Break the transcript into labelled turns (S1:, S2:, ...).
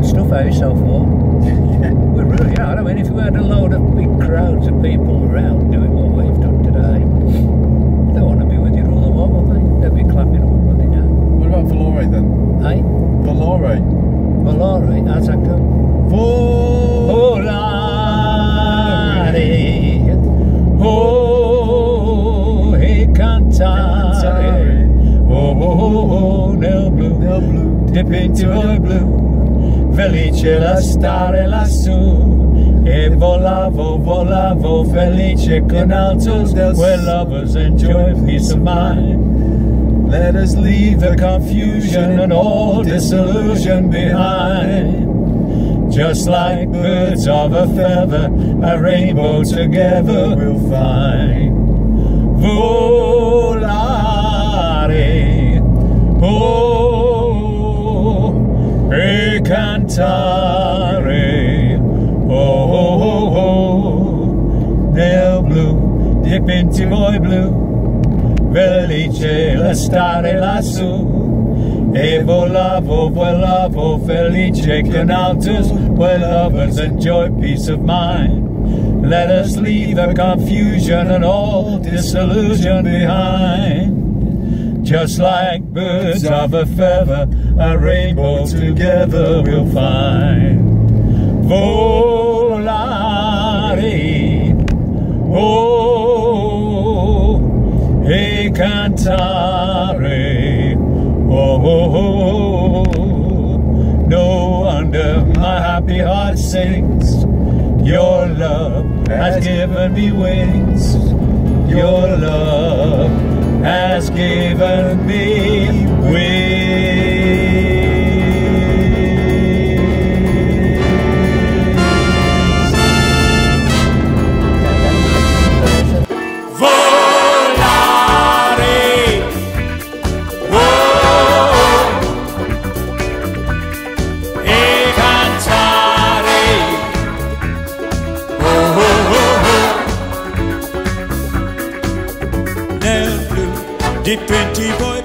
S1: stuff out so far. We really are. I mean, if we had a load of big crowds of people around doing what we've done today, they want to be with you all the while, won't they? They'll be clapping all what they do.
S2: What about Valore then?
S1: Hey?
S2: Valore.
S1: Valore, how's that go?
S2: Volare.
S1: Oh, hey, cantare. Oh, nel blu, dipinto in blu, felice la stare lassù. E volavo, volavo, felice con altos, where lovers enjoy peace of mind. Let us leave the confusion and all disillusion behind. Just like birds of a feather, a rainbow together we'll find. Volare, oh, e cantare, oh, nel blu, dipinto in blu, felice la stare lassù. E volavo, volavo, felice con altos, where lovers enjoy peace of mind. Let us leave the confusion and all disillusion behind. Just like birds of a feather, a rainbow together we'll find. Volare, oh, e cantare. Oh, no wonder my happy heart sings. Your love has given me wings. Your love has given me wings.
S3: Dipinti poi